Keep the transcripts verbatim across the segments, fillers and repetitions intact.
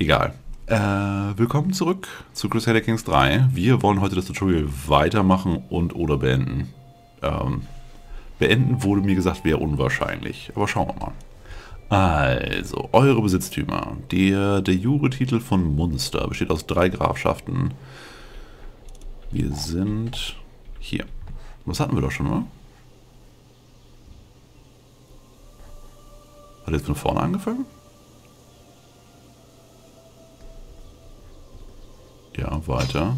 Egal. Äh, willkommen zurück zu Crusader Kings drei. Wir wollen heute das Tutorial weitermachen und oder beenden. Ähm, beenden wurde mir gesagt, wäre unwahrscheinlich. Aber schauen wir mal. Also, eure Besitztümer. Der de jure Titel von Munster besteht aus drei Grafschaften. Wir sind hier. Was hatten wir doch schon, oder? Hat jetzt von vorne angefangen? Ja, weiter.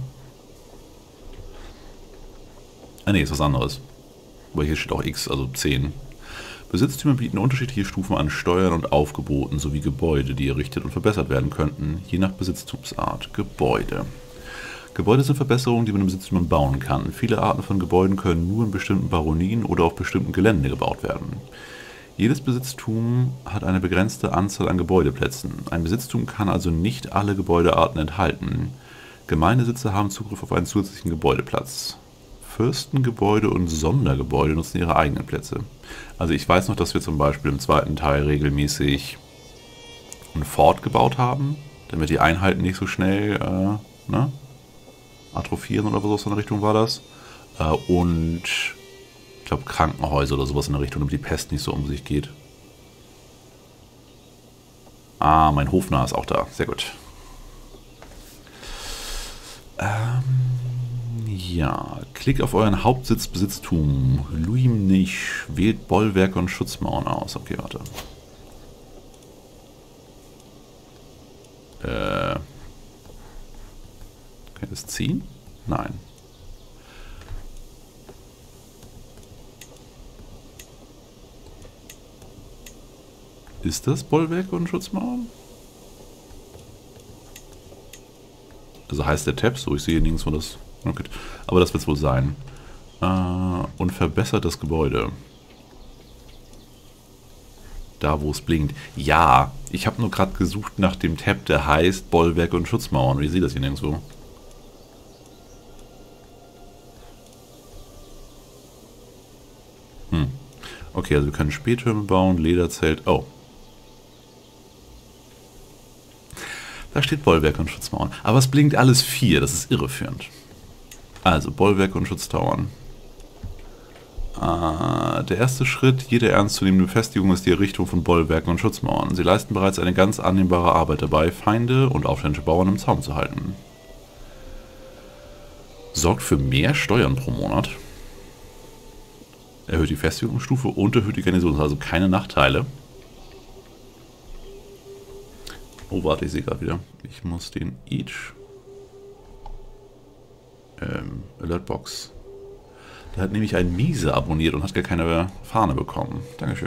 Ah ne, ist was anderes. Aber hier steht auch X, also zehn. Besitztümer bieten unterschiedliche Stufen an Steuern und Aufgeboten sowie Gebäude, die errichtet und verbessert werden könnten, je nach Besitztumsart. Gebäude. Gebäude sind Verbesserungen, die man in Besitztümern bauen kann. Viele Arten von Gebäuden können nur in bestimmten Baronien oder auf bestimmten Gelände gebaut werden. Jedes Besitztum hat eine begrenzte Anzahl an Gebäudeplätzen. Ein Besitztum kann also nicht alle Gebäudearten enthalten. Gemeindesitze haben Zugriff auf einen zusätzlichen Gebäudeplatz. Fürstengebäude und Sondergebäude nutzen ihre eigenen Plätze. Also ich weiß noch, dass wir zum Beispiel im zweiten Teil regelmäßig ein Fort gebaut haben, damit die Einheiten nicht so schnell äh, ne, atrophieren oder was in der Richtung war das. Äh, und ich glaube Krankenhäuser oder sowas in der Richtung, damit die Pest nicht so um sich geht. Ah, mein Hofnarr ist auch da. Sehr gut. Ähm, ja, klickt auf euren Hauptsitz Besitztum. Luimnich wählt Bollwerke und Schutzmauern aus. Okay, warte. Äh, kann ich das ziehen? Nein. Ist das Bollwerke und Schutzmauern? Also heißt der Tab so, ich sehe nirgendwo das. Okay. Aber das wird es wohl sein. Äh, und verbessert das Gebäude. Da, wo es blinkt. Ja, ich habe nur gerade gesucht nach dem Tab, der heißt Bollwerke und Schutzmauern. Und ich sehe das hier nirgendwo. Hm. Okay, also wir können Spähtürme bauen, Lederzelt. Oh. Da steht Bollwerke und Schutzmauern. Aber es blinkt alles vier, das ist irreführend. Also, Bollwerke und Schutztauern. Äh, der erste Schritt jeder ernstzunehmende Befestigung ist die Errichtung von Bollwerken und Schutzmauern. Sie leisten bereits eine ganz annehmbare Arbeit dabei, Feinde und aufständische Bauern im Zaum zu halten. Sorgt für mehr Steuern pro Monat. Erhöht die Festigungsstufe und erhöht die Garnison, also keine Nachteile. Oh, warte, ich sehe gerade wieder. Ich muss den Each. Ähm, Alertbox. Der hat nämlich einen Miese abonniert und hat gar keine Fahne bekommen. Dankeschön.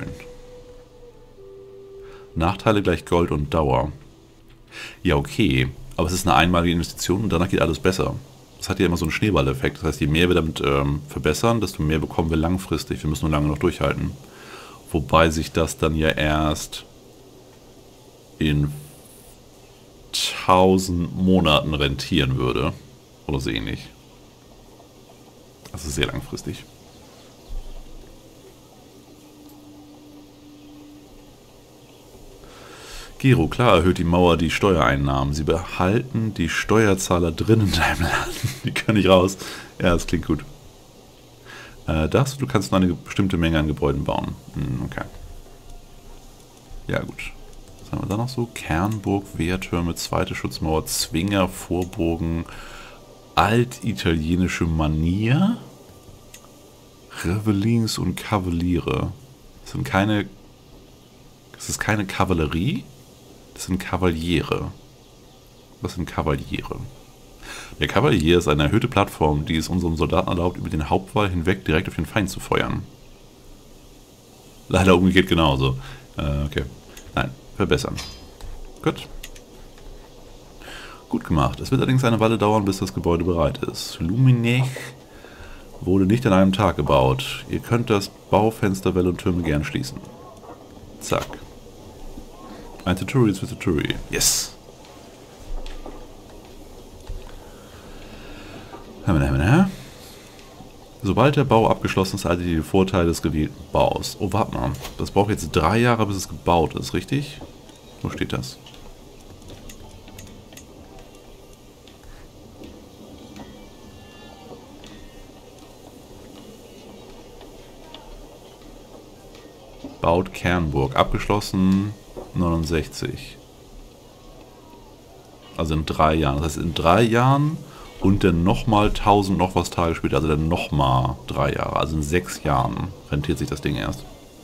Nachteile gleich Gold und Dauer. Ja, okay. Aber es ist eine einmalige Investition und danach geht alles besser. Das hat ja immer so einen Schneeballeffekt. Das heißt, je mehr wir damit ähm, verbessern, desto mehr bekommen wir langfristig. Wir müssen nur lange noch durchhalten. Wobei sich das dann ja erst in tausend Monaten rentieren würde. Oder so ähnlich. Also sehr langfristig. Gero, klar erhöht die Mauer die Steuereinnahmen. Sie behalten die Steuerzahler drin in deinem Laden. Die können nicht raus. Ja, das klingt gut. Äh, das, du kannst nur eine bestimmte Menge an Gebäuden bauen. Hm, okay. Ja, gut. Was haben wir da noch so? Kernburg, Wehrtürme, zweite Schutzmauer, Zwinger, Vorburgen, altitalienische Manier, Revelings und Kavaliere. Das sind keine... Das ist keine Kavallerie, das sind Kavaliere. Was sind Kavaliere? Der Kavalier ist eine erhöhte Plattform, die es unseren Soldaten erlaubt, über den Hauptwall hinweg direkt auf den Feind zu feuern. Leider umgekehrt genauso. Äh, okay. Nein. Verbessern. Gut. Gut gemacht. Es wird allerdings eine Weile dauern, bis das Gebäude bereit ist. Luminech wurde nicht an einem Tag gebaut. Ihr könnt das Baufenster, Wälle und Türme gern schließen. Zack. Ein Tutorial für Tutorial. Yes! Sobald der Bau abgeschlossen ist, erhaltet ihr die Vorteile des gewählten Baus. Oh, warte mal. Das braucht jetzt drei Jahre, bis es gebaut ist, richtig? Wo steht das? Baut Kernburg. Abgeschlossen neunundsechzig. Also in drei Jahren. Das heißt in drei Jahren und dann nochmal tausend noch was Tage später. Also dann nochmal drei Jahre. Also in sechs Jahren rentiert sich das Ding erst.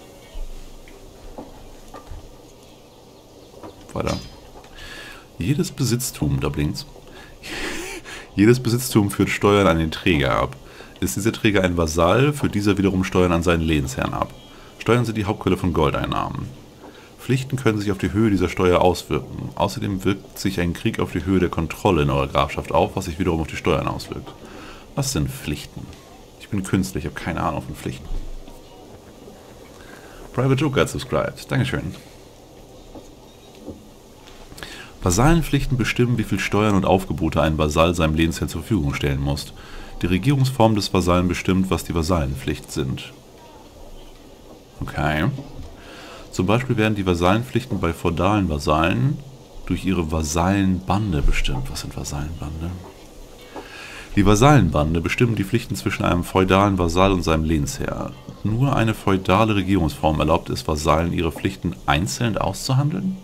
Weiter. Jedes Besitztum, da blinkt's. Jedes Besitztum führt Steuern an den Träger ab. Ist dieser Träger ein Vasall, führt dieser wiederum Steuern an seinen Lehnsherrn ab. Steuern sind die Hauptquelle von Goldeinnahmen. Pflichten können sich auf die Höhe dieser Steuer auswirken. Außerdem wirkt sich ein Krieg auf die Höhe der Kontrolle in eurer Grafschaft auf, was sich wiederum auf die Steuern auswirkt. Was sind Pflichten? Ich bin Künstler, ich habe keine Ahnung von Pflichten. Private Joker hat subscribed. Dankeschön. Vasallenpflichten bestimmen, wie viel Steuern und Aufgebote ein Vasall seinem Lehnsherrn zur Verfügung stellen muss. Die Regierungsform des Vasallen bestimmt, was die Vasallenpflichten sind. Okay. Zum Beispiel werden die Vasallenpflichten bei feudalen Vasallen durch ihre Vasallenbande bestimmt. Was sind Vasallenbande? Die Vasallenbande bestimmen die Pflichten zwischen einem feudalen Vasall und seinem Lehnsherr. Nur eine feudale Regierungsform erlaubt es Vasallen, ihre Pflichten einzeln auszuhandeln?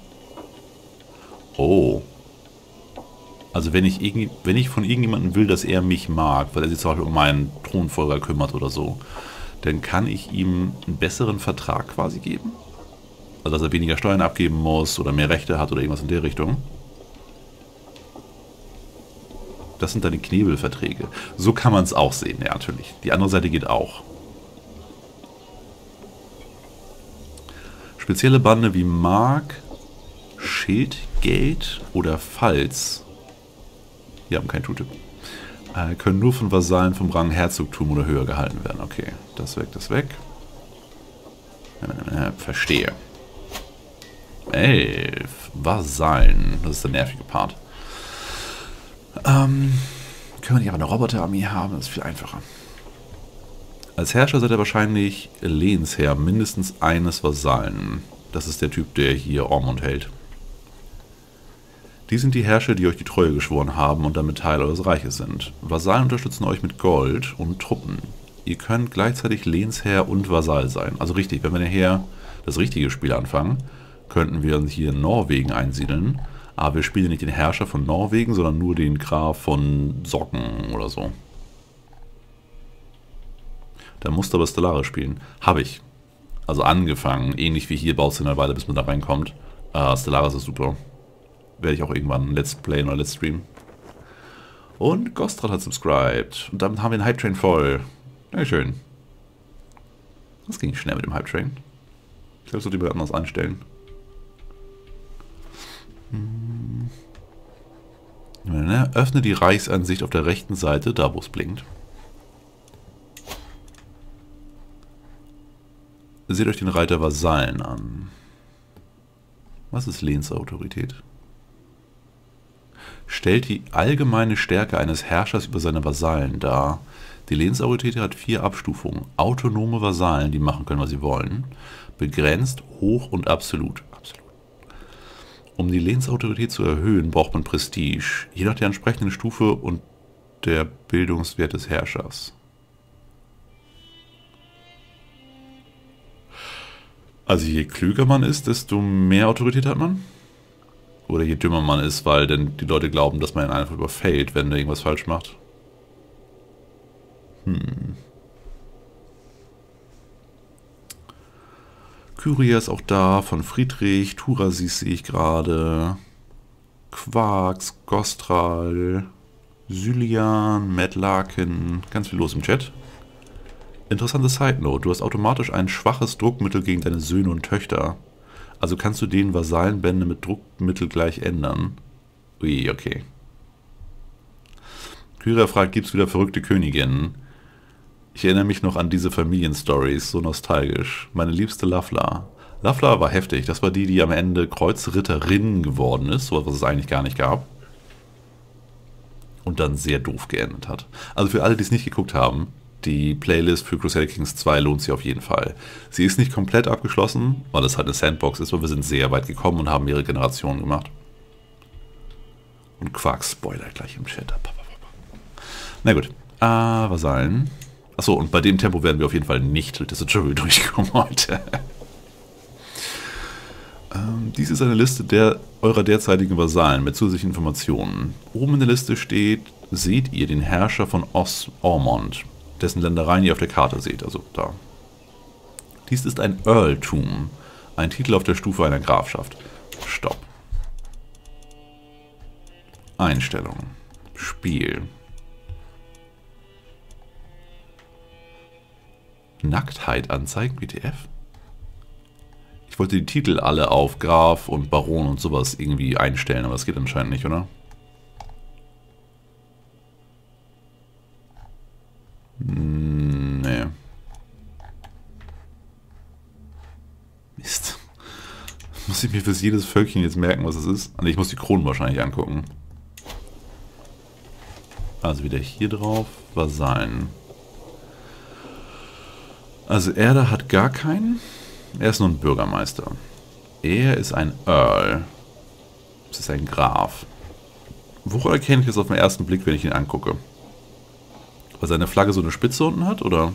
Oh. Also wenn ich, irgend, wenn ich von irgendjemandem will, dass er mich mag, weil er sich zum Beispiel um meinen Thronfolger kümmert oder so, dann kann ich ihm einen besseren Vertrag quasi geben? Also dass er weniger Steuern abgeben muss oder mehr Rechte hat oder irgendwas in der Richtung. Das sind dann die Knebelverträge. So kann man es auch sehen, ja natürlich. Die andere Seite geht auch. Spezielle Bande wie Mark, Schildgeld oder Pfalz, die haben keinen Tooltip, äh, können nur von Vasallen vom Rang Herzogtum oder höher gehalten werden. Okay, das weg, das weg. Äh, verstehe. Elf Vasallen, das ist der nervige Part. Ähm, können wir nicht aber eine Roboterarmee haben? Das ist viel einfacher. Als Herrscher seid ihr wahrscheinlich Lehnsherr mindestens eines Vasallen. Das ist der Typ, der hier Ormond hält. Die sind die Herrscher, die euch die Treue geschworen haben und damit Teil eures Reiches sind. Vasallen unterstützen euch mit Gold und Truppen. Ihr könnt gleichzeitig Lehnsherr und Vasall sein. Also richtig, wenn wir nachher das richtige Spiel anfangen, könnten wir hier in Norwegen einsiedeln. Aber wir spielen nicht den Herrscher von Norwegen, sondern nur den Graf von Socken oder so. Da musst du aber Stellaris spielen. Habe ich. Also angefangen, ähnlich wie hier, baust du eine Weile, bis man da reinkommt. Uh, Stellaris ist super. Werde ich auch irgendwann Let's Playen oder Let's Stream. Und Gostrat hat subscribed. Und damit haben wir den Hype Train voll. Dankeschön. Das ging schnell mit dem Hype Train. Ich glaube, es wird lieber anders anstellen. Hm. Öffne die Reichsansicht auf der rechten Seite, da wo es blinkt. Seht euch den Reiter Vasallen an. Was ist Lehnsautorität? Stellt die allgemeine Stärke eines Herrschers über seine Vasallen dar. Die Lehnsautorität hat vier Abstufungen. Autonome Vasallen, die machen können, was sie wollen. Begrenzt, hoch und absolut. absolut. Um die Lehnsautorität zu erhöhen, braucht man Prestige, je nach der entsprechenden Stufe und der Bildungswert des Herrschers. Also je klüger man ist, desto mehr Autorität hat man? Oder je dümmer man ist, weil dann die Leute glauben, dass man ihn einfach überfällt, wenn er irgendwas falsch macht? Hm. Kyria ist auch da, von Friedrich, Thurasis sehe ich gerade. Quarks, Gostral, Sylian, Matt Larkin, ganz viel los im Chat. Interessante Side Note, du hast automatisch ein schwaches Druckmittel gegen deine Söhne und Töchter. Also kannst du den Vasallenbände mit Druckmittel gleich ändern. Ui, okay. Kyria fragt, gibt's wieder verrückte Königinnen? Ich erinnere mich noch an diese Familienstories, so nostalgisch. Meine liebste Lafla. Lafla war heftig, das war die, die am Ende Kreuzritterin geworden ist, was es eigentlich gar nicht gab. Und dann sehr doof geendet hat. Also für alle, die es nicht geguckt haben, die Playlist für Crusader Kings zwei lohnt sich auf jeden Fall. Sie ist nicht komplett abgeschlossen, weil es halt eine Sandbox ist, aber wir sind sehr weit gekommen und haben mehrere Generationen gemacht. Und Quark Spoiler gleich im Chat. Na gut, äh, Vasallen. Achso, und bei dem Tempo werden wir auf jeden Fall nicht durch das Tutorial durchkommen heute. Ähm, dies ist eine Liste der, eurer derzeitigen Vasallen mit zusätzlichen Informationen. Oben in der Liste steht, seht ihr den Herrscher von Os Ormond, dessen Ländereien ihr auf der Karte seht, also da. Dies ist ein Earltum, ein Titel auf der Stufe einer Grafschaft. Stopp. Einstellungen. Spiel. Nacktheit anzeigen, W T F? Ich wollte die Titel alle auf Graf und Baron und sowas irgendwie einstellen, aber das geht anscheinend nicht, oder? Nee. Mist. Muss ich mir für jedes Völkchen jetzt merken, was es ist? Also ich muss die Kronen wahrscheinlich angucken. Also wieder hier drauf. Vasallen. Also er da hat gar keinen. Er ist nur ein Bürgermeister. Er ist ein Earl. Das ist ein Graf. Woran erkenne ich das auf den ersten Blick, wenn ich ihn angucke? Weil seine Flagge so eine Spitze unten hat, oder?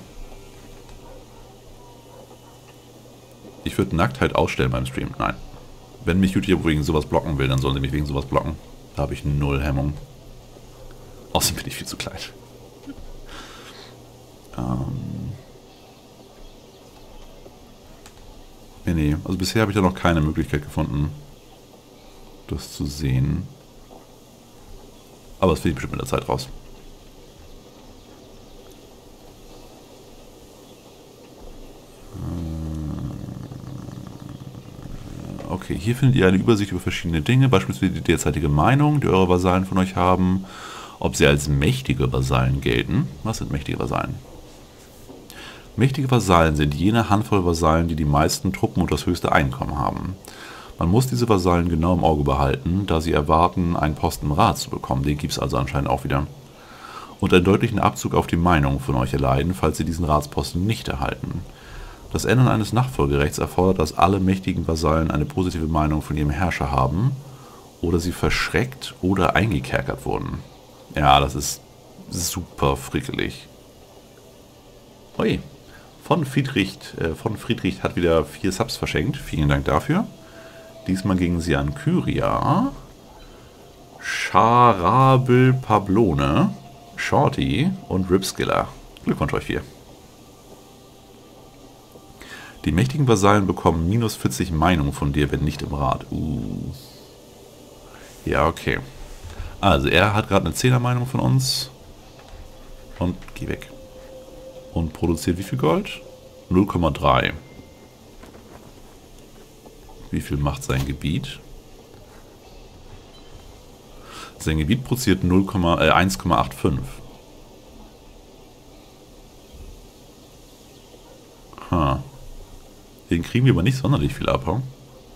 Ich würde Nacktheit ausstellen beim Stream. Nein. Wenn mich YouTube wegen sowas blocken will, dann sollen sie mich wegen sowas blocken. Da habe ich null Hemmung. Außerdem bin ich viel zu klein. ähm... Nee, nee. Also bisher habe ich da noch keine Möglichkeit gefunden, das zu sehen. Aber das finde ich bestimmt mit der Zeit raus. Okay, hier findet ihr eine Übersicht über verschiedene Dinge, beispielsweise die derzeitige Meinung, die eure Vasallen von euch haben, ob sie als mächtige Vasallen gelten. Was sind mächtige Vasallen? Mächtige Vasallen sind jene Handvoll Vasallen, die die meisten Truppen und das höchste Einkommen haben. Man muss diese Vasallen genau im Auge behalten, da sie erwarten, einen Posten im Rat zu bekommen. Den gibt es also anscheinend auch wieder. Und einen deutlichen Abzug auf die Meinung von euch erleiden, falls sie diesen Ratsposten nicht erhalten. Das Ändern eines Nachfolgerechts erfordert, dass alle mächtigen Vasallen eine positive Meinung von ihrem Herrscher haben oder sie verschreckt oder eingekerkert wurden. Ja, das ist super frickelig. Ui. Von Friedrich, äh, von Friedrich hat wieder vier Subs verschenkt. Vielen Dank dafür. Diesmal gingen sie an Kyria, Charabel Pablone, Shorty und Ripskiller. Glückwunsch euch vier. Die mächtigen Vasallen bekommen minus vierzig Meinung von dir, wenn nicht im Rat. Uh. Ja, okay. Also, er hat gerade eine zehner Meinung von uns. Und geh weg. Und produziert wie viel Gold? null Komma drei. Wie viel macht sein Gebiet? Sein Gebiet produziert eins Komma fünfundachtzig. Ha. Den kriegen wir aber nicht sonderlich viel ab, hm?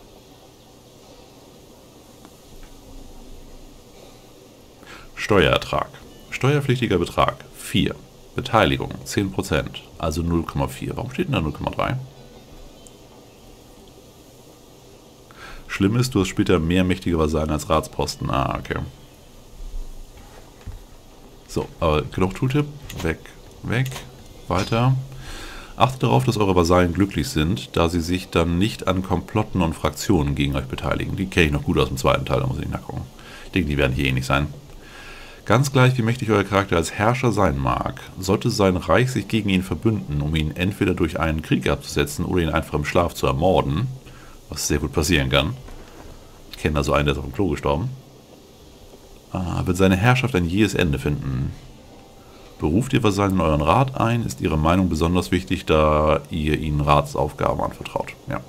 Steuerertrag. Steuerpflichtiger Betrag vier. Beteiligung zehn Prozent, also null Komma vier. Warum steht denn da null Komma drei? Schlimm ist, du hast später mehr mächtige Vasallen als Ratsposten. Ah, okay. So, aber genug Tooltip. Weg, weg, weiter. Achtet darauf, dass eure Vasallen glücklich sind, da sie sich dann nicht an Komplotten und Fraktionen gegen euch beteiligen. Die kenne ich noch gut aus dem zweiten Teil, da muss ich nicht nachgucken. Ich denke, die werden hier eh nicht sein. Ganz gleich, wie mächtig euer Charakter als Herrscher sein mag, sollte sein Reich sich gegen ihn verbünden, um ihn entweder durch einen Krieg abzusetzen oder ihn einfach im Schlaf zu ermorden, was sehr gut passieren kann. Ich kenne also einen, der ist auf dem Klo gestorben. Ah, wird seine Herrschaft ein jähes Ende finden. Beruft ihr Vasallen in euren Rat ein, ist ihre Meinung besonders wichtig, da ihr ihnen Ratsaufgaben anvertraut. Ja.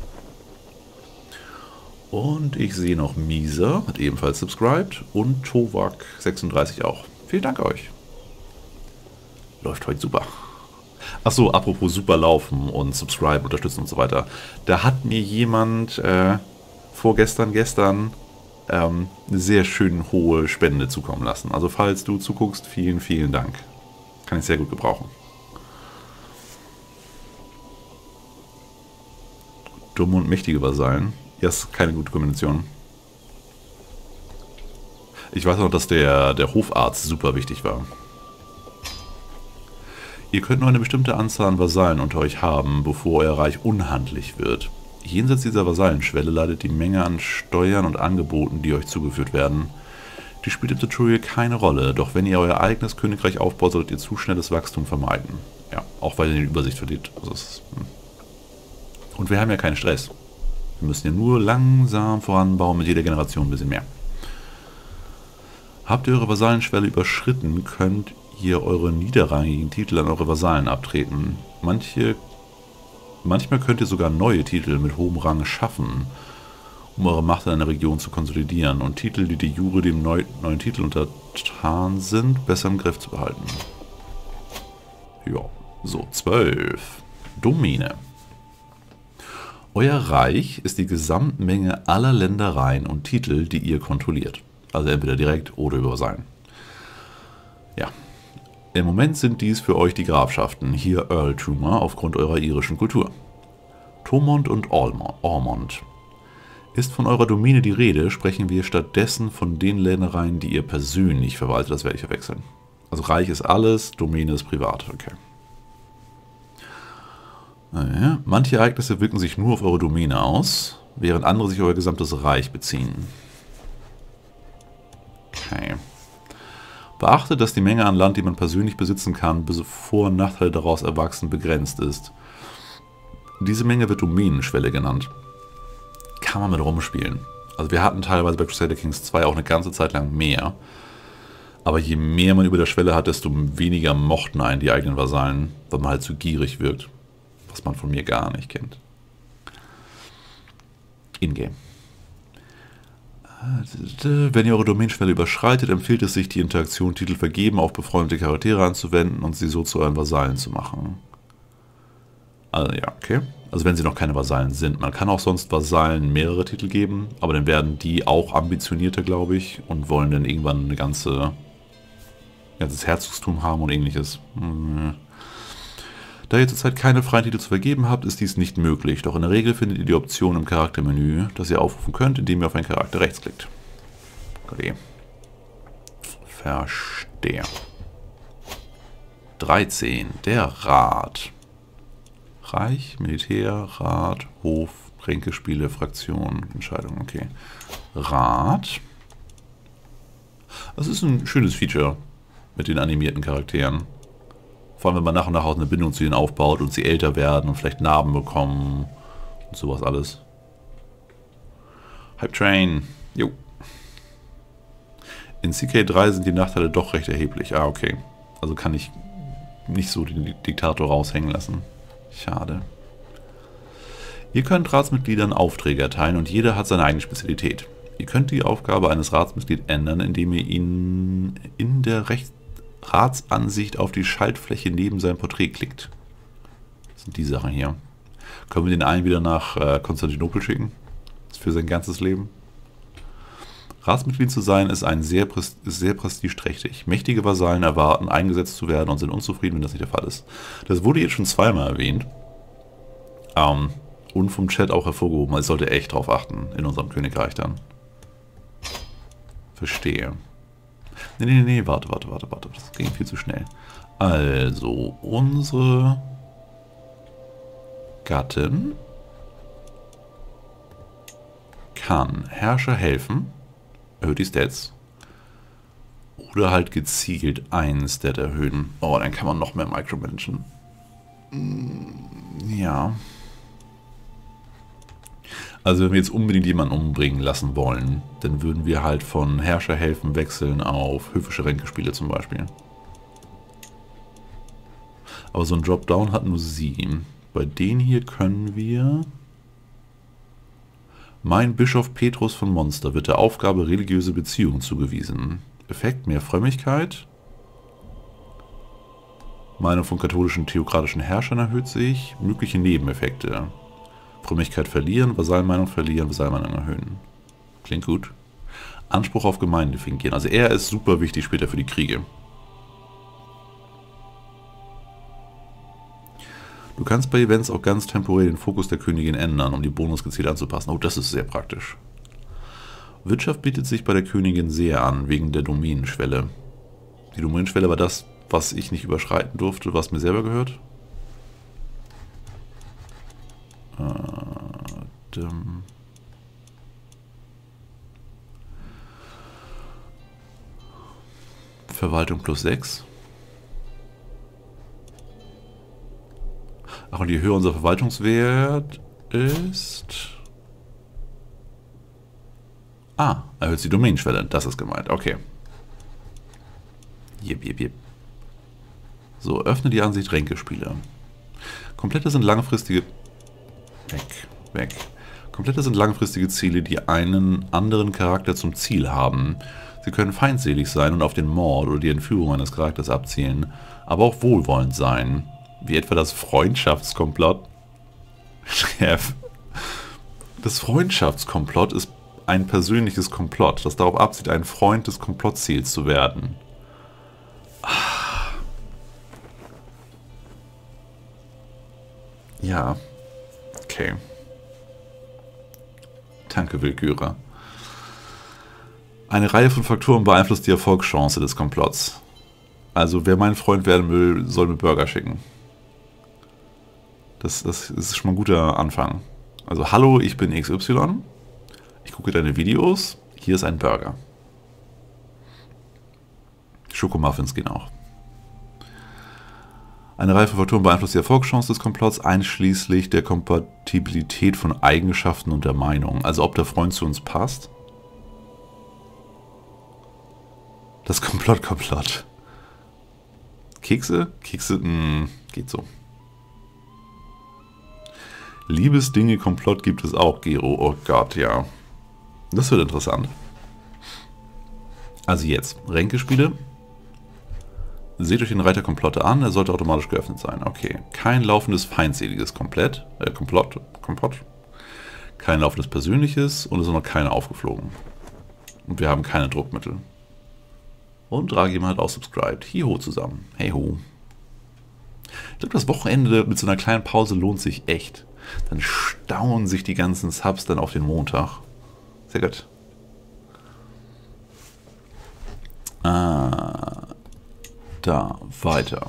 Und ich sehe noch Misa, hat ebenfalls subscribed, und Tovak sechsunddreißig auch. Vielen Dank euch. Läuft heute super. Achso, apropos super laufen und subscribe, unterstützen und so weiter. Da hat mir jemand äh, vorgestern, gestern ähm, eine sehr schön hohe Spende zukommen lassen. Also falls du zuguckst, vielen, vielen Dank. Kann ich sehr gut gebrauchen. Dumme und mächtige Vasallen. Ja, ist keine gute Kombination. Ich weiß noch, dass der, der Hofarzt super wichtig war. Ihr könnt nur eine bestimmte Anzahl an Vasallen unter euch haben, bevor euer Reich unhandlich wird. Jenseits dieser Vasallenschwelle leidet die Menge an Steuern und Angeboten, die euch zugeführt werden. Die spielt im Tutorial keine Rolle, doch wenn ihr euer eigenes Königreich aufbaut, solltet ihr zu schnelles Wachstum vermeiden. Ja, auch weil ihr die Übersicht verliert. Also ist, und wir haben ja keinen Stress. Wir müssen ja nur langsam voranbauen, mit jeder Generation ein bisschen mehr. Habt ihr eure Vasallenschwelle überschritten, könnt ihr eure niederrangigen Titel an eure Vasallen abtreten. Manche, manchmal könnt ihr sogar neue Titel mit hohem Rang schaffen, um eure Macht in einer Region zu konsolidieren und Titel, die de jure dem neu, neuen Titel untertan sind, besser im Griff zu behalten. Ja, so, zwölf. Domäne. Euer Reich ist die Gesamtmenge aller Ländereien und Titel, die ihr kontrolliert. Also entweder direkt oder über Vasallen. Ja. Im Moment sind dies für euch die Grafschaften, hier Earl Tumor aufgrund eurer irischen Kultur. Thomond und Ormond. Ist von eurer Domäne die Rede, sprechen wir stattdessen von den Ländereien, die ihr persönlich verwaltet. Das werde ich verwechseln. Also Reich ist alles, Domäne ist privat. Okay. Naja. Manche Ereignisse wirken sich nur auf eure Domäne aus, während andere sich auf euer gesamtes Reich beziehen. Okay. Beachtet, dass die Menge an Land, die man persönlich besitzen kann, bis Vor- und Nachteile daraus erwachsen, begrenzt ist. Diese Menge wird Domänenschwelle genannt. Kann man mit rumspielen. Also wir hatten teilweise bei Crusader Kings zwei auch eine ganze Zeit lang mehr. Aber je mehr man über der Schwelle hat, desto weniger mochten einen die eigenen Vasallen, weil man halt zu gierig wirkt. Was man von mir gar nicht kennt. Ingame. Wenn ihr eure Domänenschwelle überschreitet, empfiehlt es sich, die Interaktion Titel vergeben auf befreundete Charaktere anzuwenden und sie so zu euren Vasallen zu machen. Also ja, okay. Also wenn sie noch keine Vasallen sind. Man kann auch sonst Vasallen mehrere Titel geben, aber dann werden die auch ambitionierter, glaube ich, und wollen dann irgendwann eine ganze, ganzes Herzogstum haben und ähnliches. Hm. Da ihr zurzeit keine freien Titel zu vergeben habt, ist dies nicht möglich. Doch in der Regel findet ihr die Option im Charaktermenü, das ihr aufrufen könnt, indem ihr auf einen Charakter rechtsklickt. Okay. Verstehe. dreizehn. Der Rat. Reich, Militär, Rat, Hof, Ränkespiele, Fraktion, Entscheidung. Okay. Rat. Das ist ein schönes Feature mit den animierten Charakteren. Vor allem, wenn man nach und nach auch eine Bindung zu ihnen aufbaut und sie älter werden und vielleicht Narben bekommen und sowas alles. Hype Train. Jo. In C K drei sind die Nachteile doch recht erheblich. Ah, okay. Also kann ich nicht so den Diktator raushängen lassen. Schade. Ihr könnt Ratsmitgliedern Aufträge erteilen und jeder hat seine eigene Spezialität. Ihr könnt die Aufgabe eines Ratsmitglieds ändern, indem ihr ihn in der Rechts Ratsansicht auf die Schaltfläche neben seinem Porträt klickt. Das sind die Sachen hier. Können wir den einen wieder nach äh, Konstantinopel schicken? Das ist für sein ganzes Leben. Ratsmitglied zu sein ist, ein sehr, ist sehr prestigeträchtig. Mächtige Vasallen erwarten, eingesetzt zu werden und sind unzufrieden, wenn das nicht der Fall ist. Das wurde jetzt schon zweimal erwähnt. Ähm, und vom Chat auch hervorgehoben. Also ich sollte echt drauf achten in unserem Königreich dann. Verstehe. Nee, nee, nee, warte, warte, warte, warte. Das ging viel zu schnell. Also, unsere Gattin kann Herrscher helfen, erhöht die Stats, oder halt gezielt einen Stat erhöhen. Oh, dann kann man noch mehr micromanagen. Ja. Also wenn wir jetzt unbedingt jemanden umbringen lassen wollen, dann würden wir halt von Herrscher helfen wechseln auf höfische Ränkespiele zum Beispiel. Aber so ein Dropdown hat nur sie. Bei denen hier können wir... Mein Bischof Petrus von Monster wird der Aufgabe religiöse Beziehungen zugewiesen. Effekt mehr Frömmigkeit. Meinung von katholischen theokratischen Herrschern erhöht sich. Mögliche Nebeneffekte. Frömmigkeit verlieren, Vasallenmeinung verlieren, Vasallenmeinung erhöhen. Klingt gut. Anspruch auf Gemeinde fingieren. Also er ist super wichtig später für die Kriege. Du kannst bei Events auch ganz temporär den Fokus der Königin ändern, um die Bonus gezielt anzupassen. Oh, das ist sehr praktisch. Wirtschaft bietet sich bei der Königin sehr an, wegen der Domänenschwelle. Die Domänenschwelle war das, was ich nicht überschreiten durfte, was mir selber gehört. düm. Verwaltung plus sechs. Ach, und je höher unser Verwaltungswert ist... Ah, erhöht die Domainschwelle. Das ist gemeint. Okay. Jep, jep, jep. So, öffne die Ansicht Ränkespiele. Komplette sind langfristige... Weg, weg. Komplette sind langfristige Ziele, die einen anderen Charakter zum Ziel haben. Sie können feindselig sein und auf den Mord oder die Entführung eines Charakters abzielen, aber auch wohlwollend sein. Wie etwa das Freundschaftskomplott. Chef. Das Freundschaftskomplott ist ein persönliches Komplott, das darauf abzielt, ein Freund des Komplottziels zu werden. Ja. Okay. Danke, Willküre. Eine Reihe von Faktoren beeinflusst die Erfolgschance des Komplotts. Also, wer mein Freund werden will, soll mir Burger schicken. Das, das ist schon mal ein guter Anfang. Also, hallo, ich bin X Y. Ich gucke deine Videos. Hier ist ein Burger. Schokomuffins gehen auch. Eine Reihe von Faktoren beeinflusst die Erfolgschance des Komplotts, einschließlich der Kompatibilität von Eigenschaften und der Meinung. Also, ob der Freund zu uns passt. Das Komplott-Komplott. Kekse? Kekse, mh, geht so. Liebesdinge Komplott gibt es auch, Gero. Oh Gott, ja. Das wird interessant. Also jetzt, Ränkespiele. Seht euch den Reiter Komplotte an, er sollte automatisch geöffnet sein. Okay. Kein laufendes feindseliges Komplett, äh, Komplott, Komplott. Kein laufendes persönliches und es sind noch keine aufgeflogen. Und wir haben keine Druckmittel. Und Dragima hat auch subscribed. Hiho zusammen. Hey ho. Ich glaube, das Wochenende mit so einer kleinen Pause lohnt sich echt. Dann staunen sich die ganzen Subs dann auf den Montag. Sehr gut. Ah, da, weiter.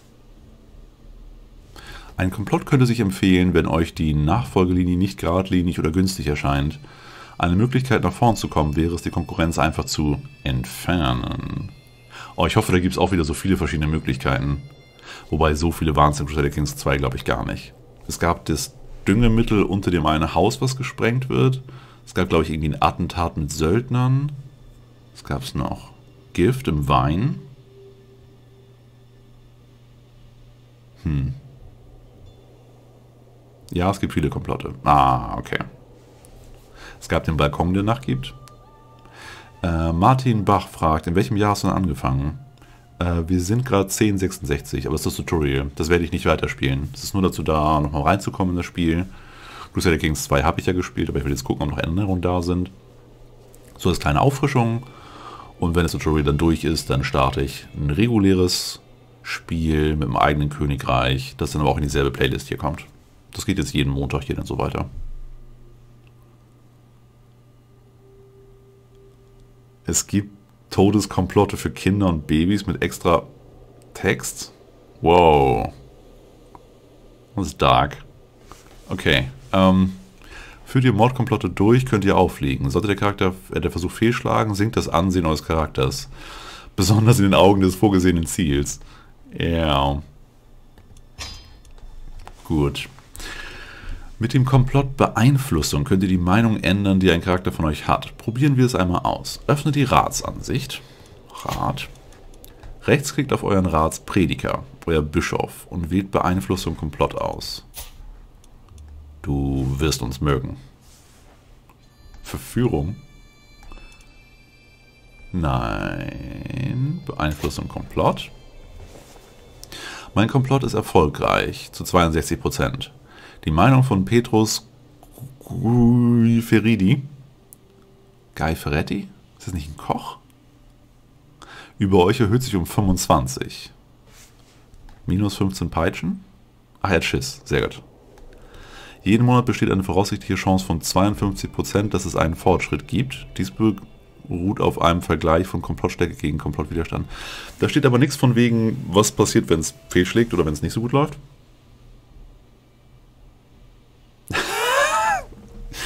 Ein Komplott könnte sich empfehlen, wenn euch die Nachfolgelinie nicht geradlinig oder günstig erscheint. Eine Möglichkeit nach vorn zu kommen, wäre es, die Konkurrenz einfach zu entfernen. Oh, ich hoffe, da gibt es auch wieder so viele verschiedene Möglichkeiten. Wobei, so viele waren es in Crusader Kings zwei, glaube ich, gar nicht. Es gab das Düngemittel unter dem einen Haus, was gesprengt wird. Es gab, glaube ich, irgendwie ein Attentat mit Söldnern. Was gab es noch? Gift im Wein. Hm. Ja, es gibt viele Komplotte. Ah, okay. Es gab den Balkon, der Nacht gibt. Äh, Martin Bach fragt, in welchem Jahr hast du denn angefangen? Äh, wir sind gerade zehn sechsundsechzig, aber es ist das Tutorial. Das werde ich nicht weiterspielen. Es ist nur dazu da, nochmal reinzukommen in das Spiel. Crusader Kings zwei habe ich ja gespielt, aber ich will jetzt gucken, ob noch Änderungen da sind. So als kleine Auffrischung. Und wenn das Tutorial dann durch ist, dann starte ich ein reguläres Spiel mit einem eigenen Königreich, das dann aber auch in dieselbe Playlist hier kommt. Das geht jetzt jeden Montag hier dann so weiter. Es gibt Todeskomplotte für Kinder und Babys mit extra Text. Wow. Das ist dark. Okay. Ähm, führt ihr Mordkomplotte durch, könnt ihr auffliegen. Sollte der Charakter, äh, der Versuch fehlschlagen, sinkt das Ansehen eures Charakters. Besonders in den Augen des vorgesehenen Ziels. Ja. Gut. Mit dem Komplott Beeinflussung könnt ihr die Meinung ändern, die ein Charakter von euch hat. Probieren wir es einmal aus. Öffnet die Ratsansicht. Rat. Rechtsklickt auf euren Ratsprediger, euer Bischof, und wählt Beeinflussung Komplott aus. Du wirst uns mögen. Verführung. Nein. Beeinflussung Komplott. Mein Komplott ist erfolgreich, zu zweiundsechzig Prozent. Die Meinung von Petrus Ferridi, Guy Ferretti, ist das nicht ein Koch? Über euch erhöht sich um fünfundzwanzig. Minus fünfzehn Peitschen? Ach, er hat Schiss, sehr gut. Jeden Monat besteht eine voraussichtliche Chance von zweiundfünfzig Prozent, dass es einen Fortschritt gibt. Dies beruht auf einem Vergleich von Komplottstärke gegen Komplottwiderstand. Da steht aber nichts von wegen, was passiert, wenn es fehlschlägt oder wenn es nicht so gut läuft.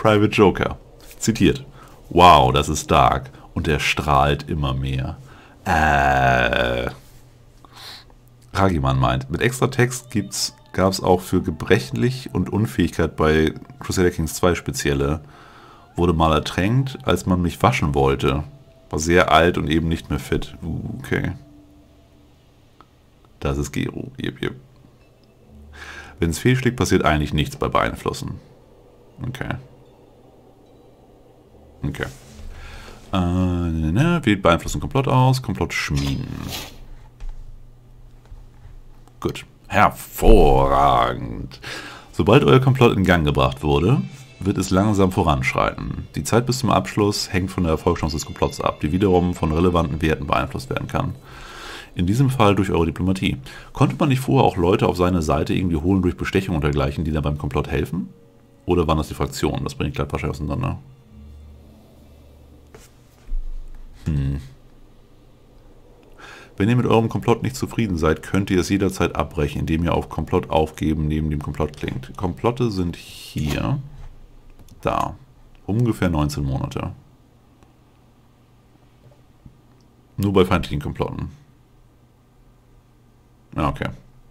Private Joker. Zitiert. Wow, das ist stark. Und er strahlt immer mehr. Äh. Ragiman meint, mit extra Text gab es auch für Gebrechlich und Unfähigkeit bei Crusader Kings zwei spezielle. Wurde mal ertränkt, als man mich waschen wollte. War sehr alt und eben nicht mehr fit. Uh, okay. Das ist Gero. Jep, jep. Wenn es fehlschlägt, passiert eigentlich nichts bei Beeinflussen. Okay. Okay. Äh, ne, wählt Beeinflussen Komplott aus. Komplott schmieden. Gut. Hervorragend. Sobald euer Komplott in Gang gebracht wurde, wird es langsam voranschreiten. Die Zeit bis zum Abschluss hängt von der Erfolgschance des Komplotts ab, die wiederum von relevanten Werten beeinflusst werden kann. In diesem Fall durch eure Diplomatie. Konnte man nicht vorher auch Leute auf seine Seite irgendwie holen durch Bestechung und dergleichen, die dann beim Komplott helfen? Oder waren das die Fraktionen? Das bringe ich gleich wahrscheinlich auseinander. Hm. Wenn ihr mit eurem Komplott nicht zufrieden seid, könnt ihr es jederzeit abbrechen, indem ihr auf Komplott aufgeben neben dem Komplott klingt. Komplotte sind hier. Da. Ungefähr neunzehn Monate. Nur bei feindlichen Komplotten. Ja, okay.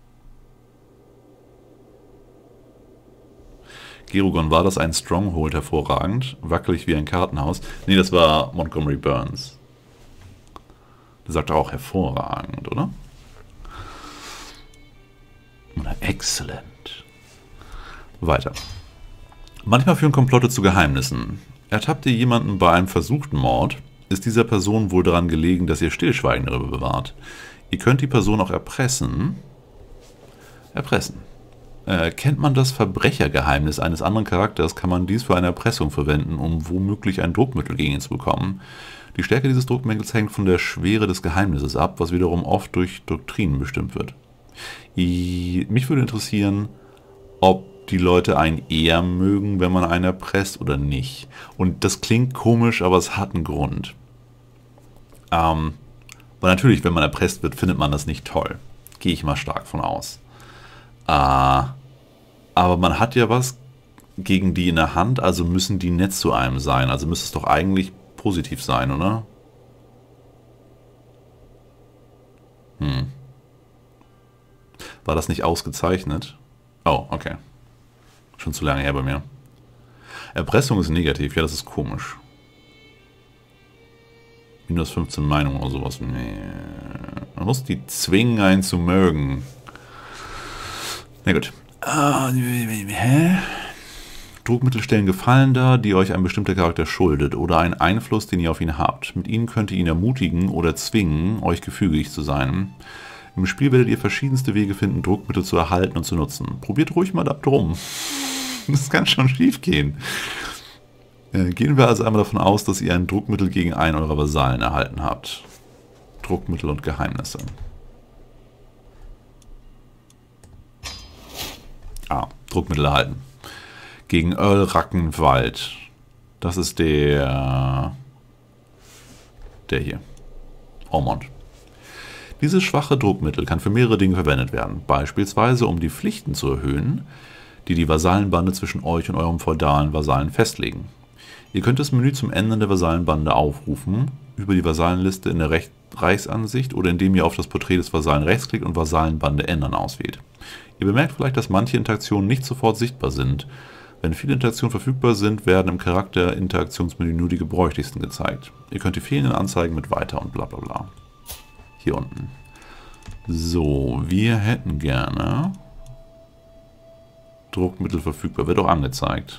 Gerugon, war das ein Stronghold hervorragend? Wackelig wie ein Kartenhaus? Nee, das war Montgomery Burns. Der sagt auch hervorragend, oder? Oder excellent. Weiter. Manchmal führen Komplotte zu Geheimnissen. Ertappt ihr jemanden bei einem versuchten Mord, ist dieser Person wohl daran gelegen, dass ihr Stillschweigen darüber bewahrt. Ihr könnt die Person auch erpressen. Erpressen. Äh, kennt man das Verbrechergeheimnis eines anderen Charakters, kann man dies für eine Erpressung verwenden, um womöglich ein Druckmittel gegen ihn zu bekommen. Die Stärke dieses Druckmittels hängt von der Schwere des Geheimnisses ab, was wiederum oft durch Doktrinen bestimmt wird. Ich, mich würde interessieren, ob die Leute einen eher mögen, wenn man einen erpresst oder nicht. Und das klingt komisch, aber es hat einen Grund. Ähm, weil natürlich, wenn man erpresst wird, findet man das nicht toll. Gehe ich mal stark von aus. Äh, aber man hat ja was gegen die in der Hand, also müssen die nett zu einem sein. Also müsste es doch eigentlich positiv sein, oder? Hm. War das nicht ausgezeichnet? Oh, okay. Schon zu lange her bei mir. Erpressung ist negativ. Ja, das ist komisch. Minus fünfzehn Meinungen oder sowas. Nee. Man muss die zwingen, einen zu mögen. Na gut. Uh, hä? Druckmittel stellen Gefallen dar, die euch ein bestimmter Charakter schuldet, oder einen Einfluss, den ihr auf ihn habt. Mit ihnen könnt ihr ihn ermutigen oder zwingen, euch gefügig zu sein. Im Spiel werdet ihr verschiedenste Wege finden, Druckmittel zu erhalten und zu nutzen. Probiert ruhig mal da drum. Das kann schon schief gehen. Äh, gehen wir also einmal davon aus, dass ihr ein Druckmittel gegen einen eurer Vasallen erhalten habt. Druckmittel und Geheimnisse. Ah, Druckmittel erhalten. Gegen Earl Rackenwald. Das ist der... Der hier. Ormond. Dieses schwache Druckmittel kann für mehrere Dinge verwendet werden. Beispielsweise, um die Pflichten zu erhöhen, die die Vasallenbande zwischen euch und eurem feudalen Vasallen festlegen. Ihr könnt das Menü zum Ändern der Vasallenbande aufrufen, über die Vasallenliste in der Recht Reichsansicht oder indem ihr auf das Porträt des Vasallen rechtsklickt und Vasallenbande ändern auswählt. Ihr bemerkt vielleicht, dass manche Interaktionen nicht sofort sichtbar sind. Wenn viele Interaktionen verfügbar sind, werden im Charakter-Interaktionsmenü nur die gebräuchlichsten gezeigt. Ihr könnt die fehlenden anzeigen mit Weiter und bla bla bla. Hier unten. So, wir hätten gerne Druckmittel verfügbar. Wird auch angezeigt.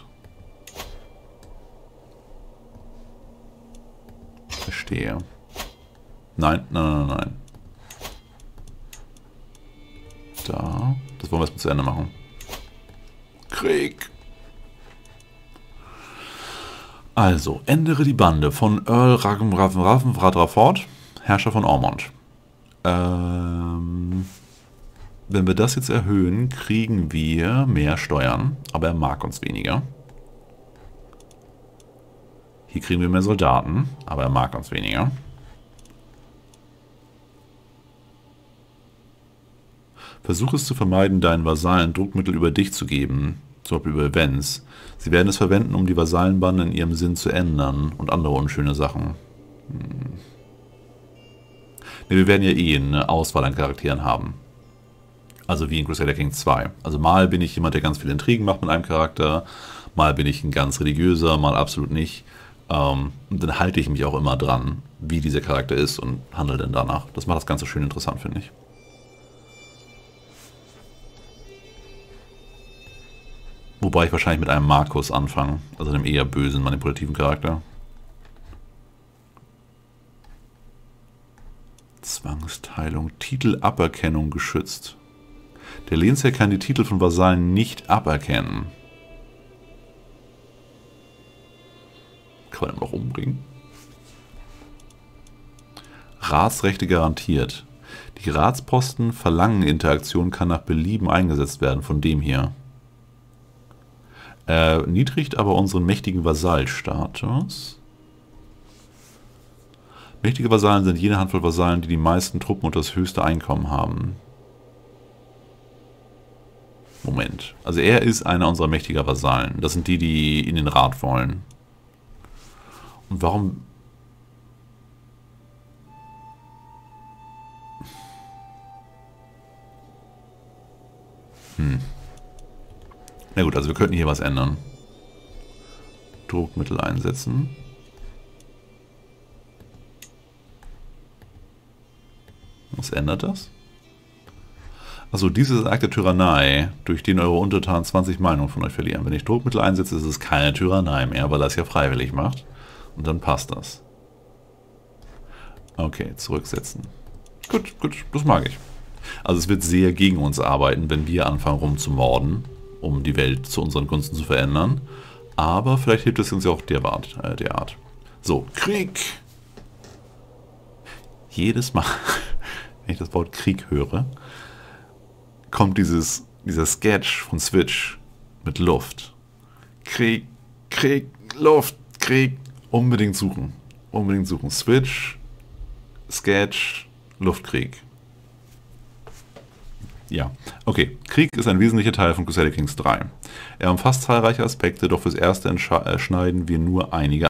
Verstehe. Nein, nein, nein, nein. Da. Das wollen wir erstmal zu Ende machen. Krieg. Also, ändere die Bande von Earl Ravenravenravenford, Herrscher von Ormond. Ähm, wenn wir das jetzt erhöhen, kriegen wir mehr Steuern, aber er mag uns weniger. Hier kriegen wir mehr Soldaten, aber er mag uns weniger. Versuch es zu vermeiden, deinen Vasallen Druckmittel über dich zu geben. Zum Beispiel über Events. Sie werden es verwenden, um die Vasallenbande in ihrem Sinn zu ändern und andere unschöne Sachen. Hm. Ne, wir werden ja eh eine Auswahl an Charakteren haben. Also wie in Crusader Kings zwei. Also mal bin ich jemand, der ganz viele Intrigen macht mit einem Charakter, mal bin ich ein ganz religiöser, mal absolut nicht. Ähm, und dann halte ich mich auch immer dran, wie dieser Charakter ist und handle dann danach. Das macht das Ganze schön interessant, finde ich. Wobei ich wahrscheinlich mit einem Markus anfange, also einem eher bösen, manipulativen Charakter. Zwangsteilung, Titelaberkennung geschützt. Der Lehnsherr kann die Titel von Vasallen nicht aberkennen. Kann man ihn noch umbringen? Ratsrechte garantiert. Die Ratsposten Verlangen-Interaktion kann nach Belieben eingesetzt werden, von dem hier. Erniedrigt aber unseren mächtigen Vasallstatus. Mächtige Vasallen sind jene Handvoll Vasallen, die die meisten Truppen und das höchste Einkommen haben. Moment. Also er ist einer unserer mächtiger Vasallen. Das sind die, die in den Rat wollen. Und warum... Hm. Na gut, also wir könnten hier was ändern. Druckmittel einsetzen. Was ändert das? Also dieses Akt der Tyrannei, durch den eure Untertanen zwanzig Meinungen von euch verlieren. Wenn ich Druckmittel einsetze, ist es keine Tyrannei mehr, weil er es ja freiwillig macht. Und dann passt das. Okay, zurücksetzen. Gut, gut, das mag ich. Also es wird sehr gegen uns arbeiten, wenn wir anfangen rumzumorden, um die Welt zu unseren Gunsten zu verändern. Aber vielleicht hilft es uns ja auch der Art. Äh, der Art. So, Krieg! Jedes Mal, wenn ich das Wort Krieg höre, kommt dieses, dieser Sketch von Switch mit Luft. Krieg, Krieg, Luft, Krieg. Unbedingt suchen. Unbedingt suchen. Switch, Sketch, Luftkrieg. Ja, okay. Krieg ist ein wesentlicher Teil von Crusader Kings drei. Er umfasst zahlreiche Aspekte, doch fürs Erste schneiden wir nur einige